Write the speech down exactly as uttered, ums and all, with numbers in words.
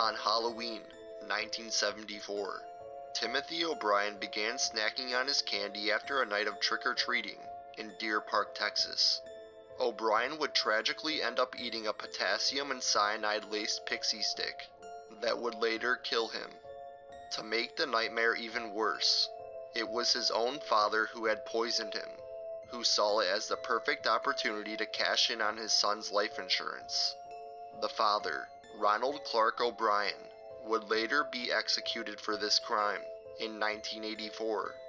On Halloween, nineteen seventy-four, Timothy O'Brien began snacking on his candy after a night of trick-or-treating in Deer Park, Texas. O'Brien would tragically end up eating a potassium and cyanide-laced Pixy Stick that would later kill him. To make the nightmare even worse, it was his own father who had poisoned him, who saw it as the perfect opportunity to cash in on his son's life insurance. The father, Ronald Clark O'Brien, would later be executed for this crime in nineteen eighty-four.